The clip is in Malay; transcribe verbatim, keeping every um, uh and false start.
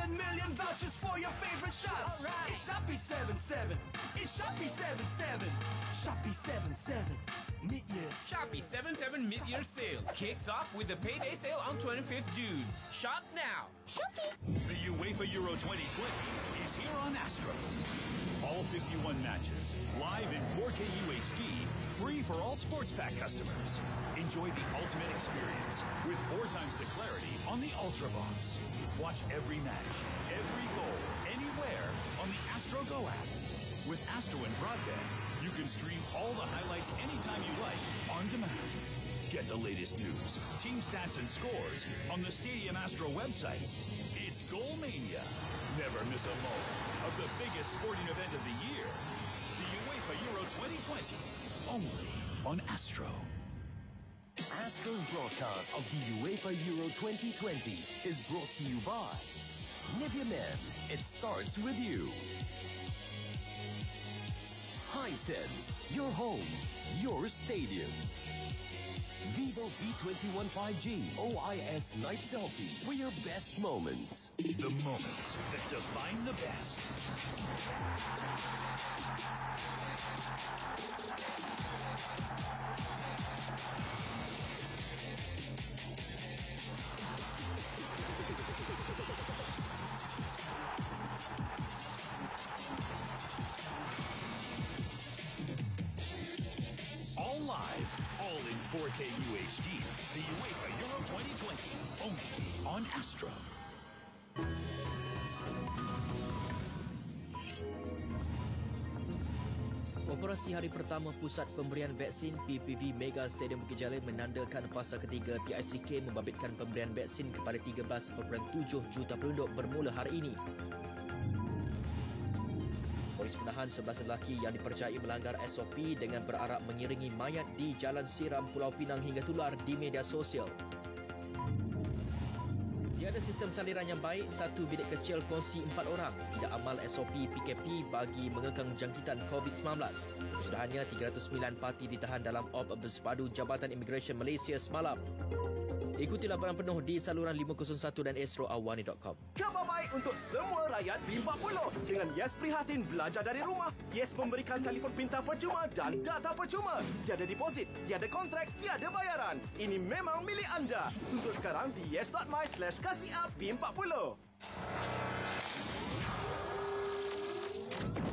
seven million vouchers for your favorite shops. Right. It's Shopee seven seven. It's Shopee seven seven. Shopee seven seven. Mid-year. Shopee seven seven Mid-Year Sale kicks off with the payday sale on twenty-fifth June. Shop now. Shopee. The UEFA Euro twenty twenty is here on Astro. All fifty-one matches, live in four K U H D, free for all Sports Pack customers. Enjoy the ultimate experience with four times the clarity on the Ultrabox. Watch every match, every goal, anywhere on the Astro Go app. With Astro and Broadband, you can stream all the highlights anytime you like, on demand. Get the latest news, team stats and scores on the Stadium Astro website. It's Goalmania. Never miss a moment of the biggest sporting event of the year. The UEFA Euro twenty twenty, only on Astro. Astro's broadcast of the UEFA Euro twenty twenty is brought to you by Nivea Men. It starts with you. Hisense, your home, your stadium. Vivo V twenty-one five G O I S Night Selfie for your best moments. The moments that define the best. All live, all in four K U H D. The UEFA Euro twenty twenty, only on Astro. Operasi hari pertama Pusat Pemberian Vaksin P P V Mega Stadium Bukit Jalil menandakan fasa ketiga P I C K membabitkan pemberian vaksin kepada tiga belas perpuluhan tujuh juta penduduk bermula hari ini. Polis menahan sebelas lelaki yang dipercayai melanggar S O P dengan berarak mengiringi mayat di Jalan Siram Pulau Pinang hingga tular di media sosial. Tiada sistem saliran yang baik, satu bilik kecil kongsi empat orang. Tidak amal S O P P K P bagi mengekang jangkitan COVID sembilan belas. Kesudahannya tiga ratus sembilan parti ditahan dalam op bersepadu Jabatan Imigresen Malaysia semalam. Ikuti laporan penuh di saluran lima kosong satu dan astro awani dot com. Khabar baik untuk semua rakyat B empat puluh. Dengan Yes Prihatin belajar dari rumah, Yes memberikan telefon pintar percuma dan data percuma. Tiada deposit, tiada kontrak, tiada bayaran. Ini memang milik anda. Tuntut sekarang di yes dot my slash kasih up B empat puluh.